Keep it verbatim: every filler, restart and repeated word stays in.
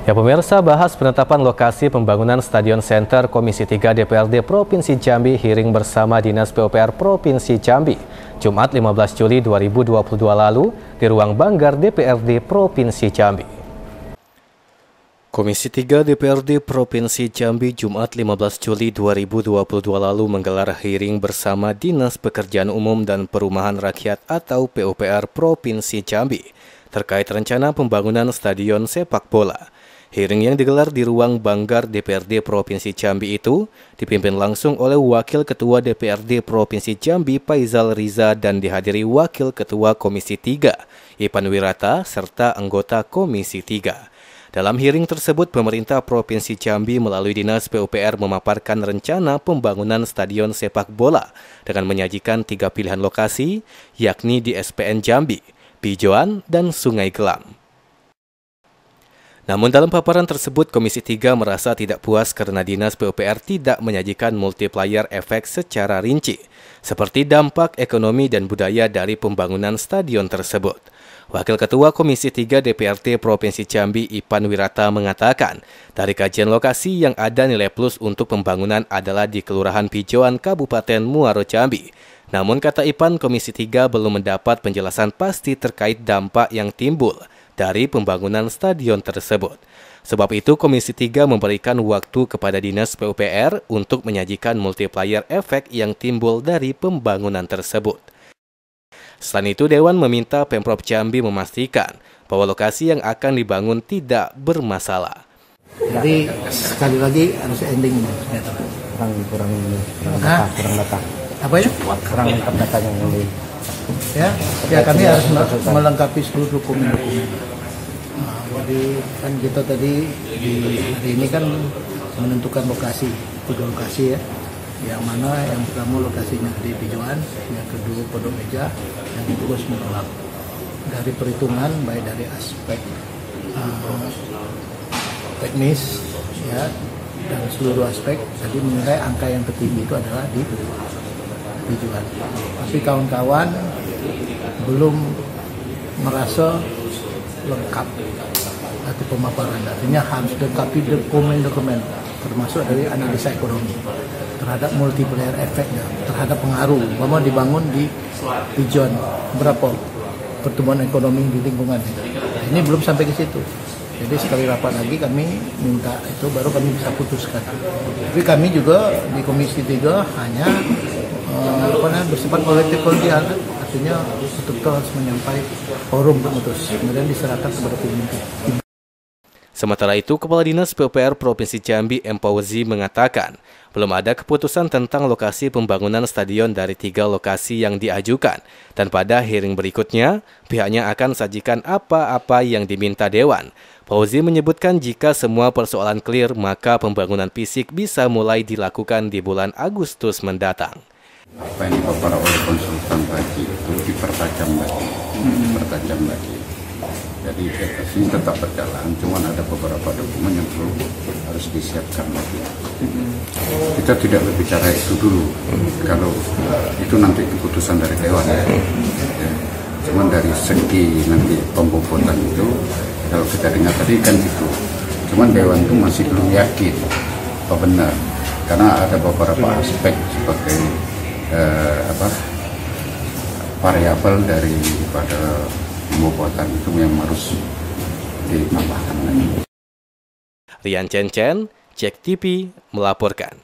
Ya pemirsa, bahas penetapan lokasi pembangunan Stadion Center Komisi tiga D P R D Provinsi Jambi hearing bersama Dinas P U P R Provinsi Jambi Jumat lima belas Juli dua ribu dua puluh dua lalu di Ruang Banggar D P R D Provinsi Jambi. Komisi tiga D P R D Provinsi Jambi Jumat lima belas Juli dua ribu dua puluh dua lalu menggelar hearing bersama Dinas Pekerjaan Umum dan Perumahan Rakyat atau P U P R Provinsi Jambi terkait rencana pembangunan stadion sepak bola. Hearing yang digelar di Ruang Banggar D P R D Provinsi Jambi itu dipimpin langsung oleh Wakil Ketua D P R D Provinsi Jambi Faizal Riza dan dihadiri Wakil Ketua Komisi tiga Ipan Wirata serta anggota Komisi tiga. Dalam hearing tersebut, pemerintah Provinsi Jambi melalui Dinas P U P R memaparkan rencana pembangunan stadion sepak bola dengan menyajikan tiga pilihan lokasi, yakni di S P N Jambi, Pijoan, dan Sungai Gelam. Namun dalam paparan tersebut, Komisi tiga merasa tidak puas karena Dinas P U P R tidak menyajikan multiplier efek secara rinci, seperti dampak ekonomi dan budaya dari pembangunan stadion tersebut. Wakil Ketua Komisi tiga D P R D Provinsi Jambi Ipan Wirata mengatakan, dari kajian lokasi yang ada nilai plus untuk pembangunan adalah di Kelurahan Pijoan, Kabupaten Muaro Jambi. Namun kata Ipan, Komisi tiga belum mendapat penjelasan pasti terkait dampak yang timbul dari pembangunan stadion tersebut. Sebab itu, Komisi tiga memberikan waktu kepada Dinas P U P R untuk menyajikan multiplier efek yang timbul dari pembangunan tersebut. Selain itu, Dewan meminta Pemprov Jambi memastikan bahwa lokasi yang akan dibangun tidak bermasalah. Jadi sekali lagi harus ending kurang kurang kurang data, kurang data. Apa ya? Kurang lengkap datanya yang di ya, ya kami harus melengkapi seluruh dokumen-dokumen. Nah, jadi kan kita tadi di hari ini kan menentukan lokasi, tiga lokasi ya. Yang mana yang pertama lokasinya di Pijoan, yang kedua Pondok Meja, yang ketiga Sungai Gelam. Dari perhitungan baik dari aspek uh, teknis ya dan seluruh aspek, tadi menilai angka yang tertinggi itu adalah di Pijoan. Tapi kawan-kawan belum merasa lengkap atau pemaparan, artinya harus lengkapi dokumen-dokumen termasuk dari analisa ekonomi terhadap multiplier efeknya, terhadap pengaruh bahwa dibangun di Pijoan berapa pertumbuhan ekonomi di lingkungan. Ini belum sampai ke situ. Jadi sekali rapat lagi kami minta itu baru kami bisa putuskan. Tapi kami juga di Komisi tiga hanya uh, apa namanya bersifat political, artinya betul-betul harus menyampaikan forum pemutus, kemudian diserahkan kepada pemimpin. Sementara itu, Kepala Dinas P U P R Provinsi Jambi M. Fauzi mengatakan, belum ada keputusan tentang lokasi pembangunan stadion dari tiga lokasi yang diajukan, dan pada hearing berikutnya, pihaknya akan sajikan apa-apa yang diminta Dewan. Fauzi menyebutkan jika semua persoalan clear, maka pembangunan fisik bisa mulai dilakukan di bulan Agustus mendatang. Apa yang dipaparkan oleh konsultan tadi itu dipertajam lagi, dipertajam lagi. Jadi ini tetap berjalan, cuma ada beberapa dokumen yang perlu harus disiapkan lagi. Kita tidak berbicara itu dulu, kalau itu nanti keputusan dari Dewan ya. Ya. Cuman dari segi nanti pembobotan itu, kalau kita dengar tadi kan itu, cuman Dewan itu masih belum yakin apa benar, karena ada beberapa aspek sebagai eh, apa variabel daripada pembobotan itu yang harus ditambahkan lagi. Rian Chen Chen, Cek T V melaporkan.